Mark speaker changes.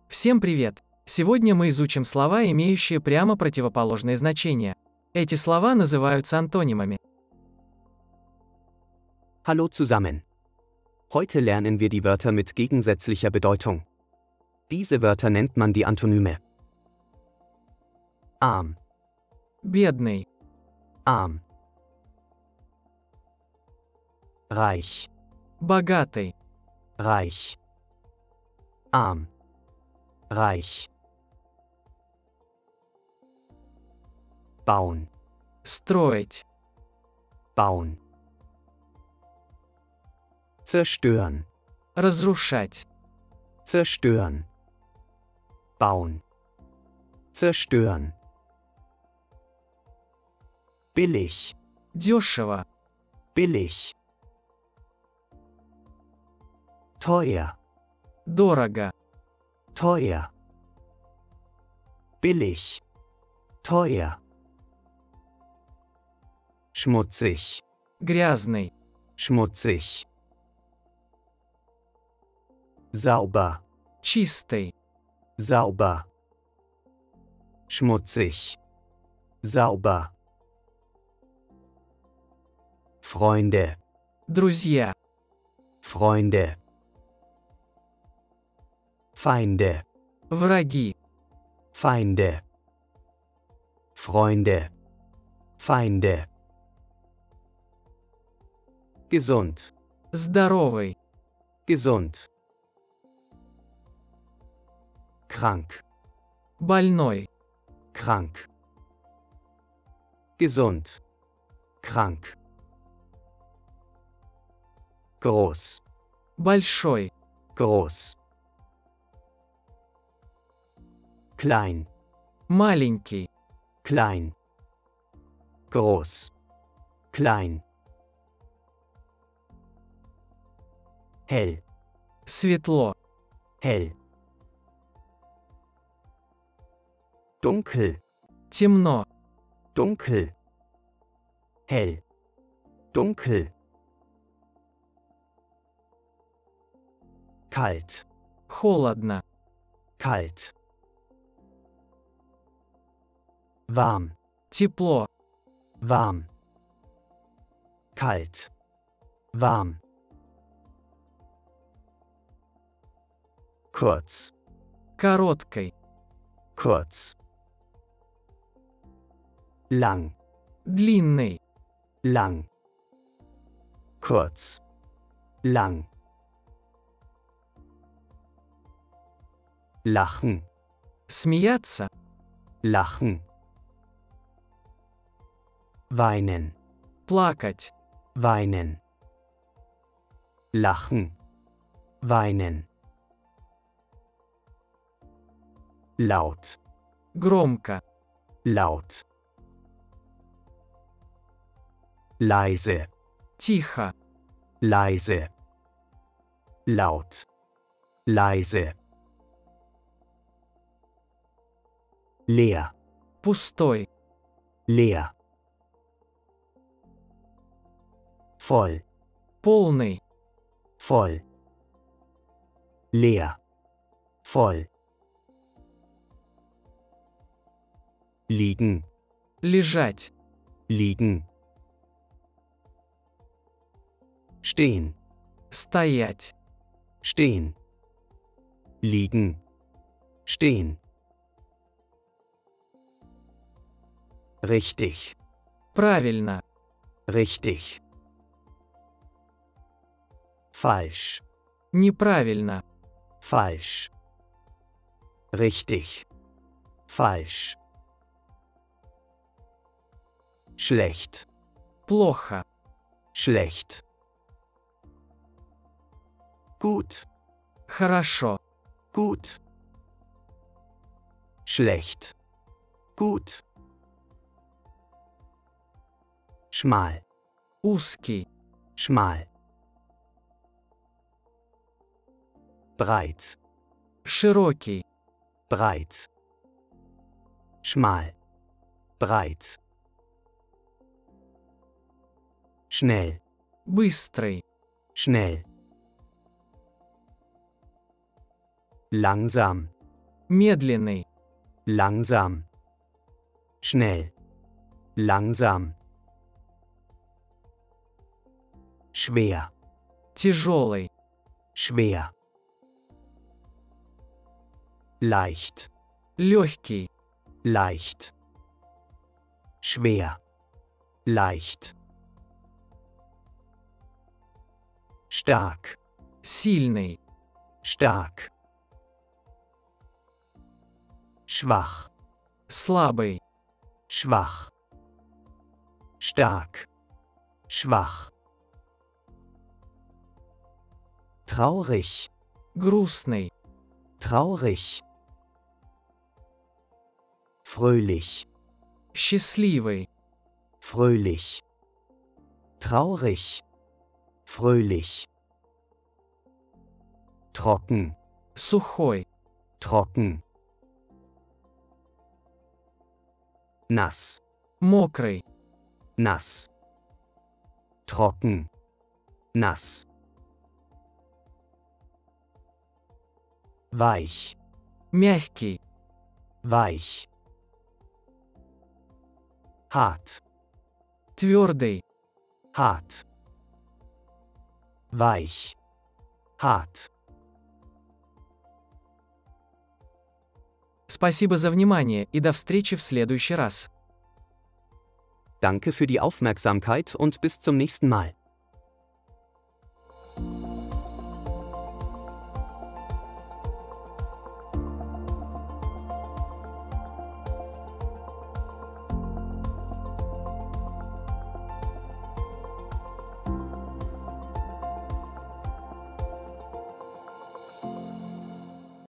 Speaker 1: Всем привет! Сегодня мы изучим слова, имеющие прямо противоположные значения. Эти слова называются антонимами.
Speaker 2: Hallo zusammen. Heute lernen wir die Wörter mit gegensätzlicher Bedeutung. Diese Wörter nennt man die Antonyme. Arm,
Speaker 1: Бедный,
Speaker 2: arm. Reich,
Speaker 1: богатый,
Speaker 2: reich. Arm, reich. Bauen,
Speaker 1: строить,
Speaker 2: bauen. Zerstören,
Speaker 1: разрушать,
Speaker 2: zerstören. Bauen, zerstören. Billig,
Speaker 1: дешево,
Speaker 2: billig. Teuer,
Speaker 1: дорого,
Speaker 2: teuer. Billig, teuer. Schmutzig,
Speaker 1: грязный,
Speaker 2: schmutzig. Sauber,
Speaker 1: чистый,
Speaker 2: sauber. Schmutzig, sauber. Freunde,
Speaker 1: друзья,
Speaker 2: Freunde. Feinde,
Speaker 1: враги,
Speaker 2: Feinde. Freunde, Feinde. Gesund,
Speaker 1: здоровый,
Speaker 2: gesund. Krank,
Speaker 1: больной,
Speaker 2: krank. Gesund, krank. Groß,
Speaker 1: большой,
Speaker 2: groß. Klein,
Speaker 1: маленький,
Speaker 2: klein. Groß, klein. Hell,
Speaker 1: светло,
Speaker 2: hell. Dunkel,
Speaker 1: темно,
Speaker 2: dunkel. Hell, dunkel. Kalt,
Speaker 1: холодно,
Speaker 2: kalt. Warm,
Speaker 1: тепло,
Speaker 2: warm. Kalt, warm. Kurz,
Speaker 1: короткой,
Speaker 2: kurz. Lang,
Speaker 1: длинный,
Speaker 2: lang. Kurz, lang. Lachen,
Speaker 1: смеяться,
Speaker 2: lachen. Weinen,
Speaker 1: плакать,
Speaker 2: weinen. Lachen, weinen. Laut,
Speaker 1: громко,
Speaker 2: laut. Leise,
Speaker 1: тихо,
Speaker 2: leise. Laut, leise. Leer,
Speaker 1: пустой,
Speaker 2: leer. Voll,
Speaker 1: полный,
Speaker 2: voll. Leer, voll. Liegen,
Speaker 1: лежать,
Speaker 2: liegen. Stehen,
Speaker 1: стоять,
Speaker 2: stehen. Liegen, stehen. Richtig,
Speaker 1: правильно,
Speaker 2: richtig. Falsch,
Speaker 1: неправильно,
Speaker 2: falsch. Richtig, falsch. Schlecht,
Speaker 1: плохо,
Speaker 2: schlecht. Gut,
Speaker 1: хорошо,
Speaker 2: gut. Schlecht, gut. Schmal,
Speaker 1: узкий,
Speaker 2: schmal. Breit,
Speaker 1: широкий,
Speaker 2: breit. Schmal, breit. Schnell,
Speaker 1: быстрый,
Speaker 2: schnell. Langsam,
Speaker 1: Медленный.
Speaker 2: langsam, schnell, langsam, schwer,
Speaker 1: Тяжелый.
Speaker 2: schwer, leicht,
Speaker 1: Легкий.
Speaker 2: leicht, schwer, leicht, stark,
Speaker 1: Сильный.
Speaker 2: stark, schwach,
Speaker 1: Слабый.
Speaker 2: schwach, stark, schwach, traurig,
Speaker 1: Грустный.
Speaker 2: traurig, fröhlich,
Speaker 1: Счастливый.
Speaker 2: fröhlich, traurig, fröhlich, trocken,
Speaker 1: Сухой.
Speaker 2: trocken, nass,
Speaker 1: Мокрый.
Speaker 2: nass, trocken, nass, weich,
Speaker 1: Мягкий.
Speaker 2: weich, hart,
Speaker 1: Твердый.
Speaker 2: hart, weich, hart.
Speaker 1: Спасибо за внимание и до встречи в следующий раз.
Speaker 2: Danke für die Aufmerksamkeit und bis zum nächsten Mal.